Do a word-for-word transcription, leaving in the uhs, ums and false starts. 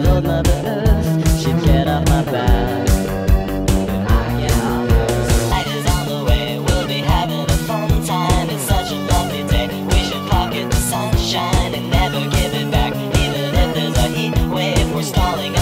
Lord Mother Earth, she'd get off my back. I get off her. Light is on the way, we'll be having a fun time. It's such a lovely day, we should pocket the sunshine and never give it back. Even if there's a heat wave, we're stalling